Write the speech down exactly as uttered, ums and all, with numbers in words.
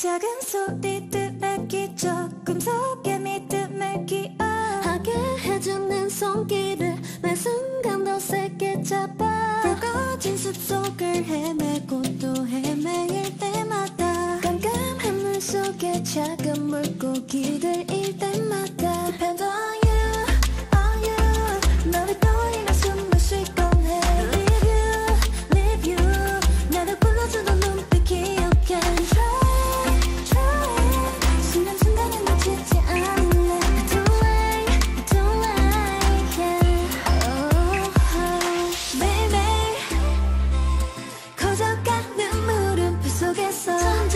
작은 소리들에 기적금 속에 믿음을 기억하게 해주는 손길을 매 순간 더 세게 잡아 붉어진 숲속을 헤매고 또 헤매일 때마다 깜깜한 물 속에 작은 물고기들일 때마다 Depend on you, on you 너를 떠올리며 숨을 쉴곤 해 Leave you, leave you 나를 불러주는 눈빛 기억해 Try, try 순간순간에 놓치지 않을래 Too late, too late yeah. oh, oh. 매일매일 커져가는 물음표 속에서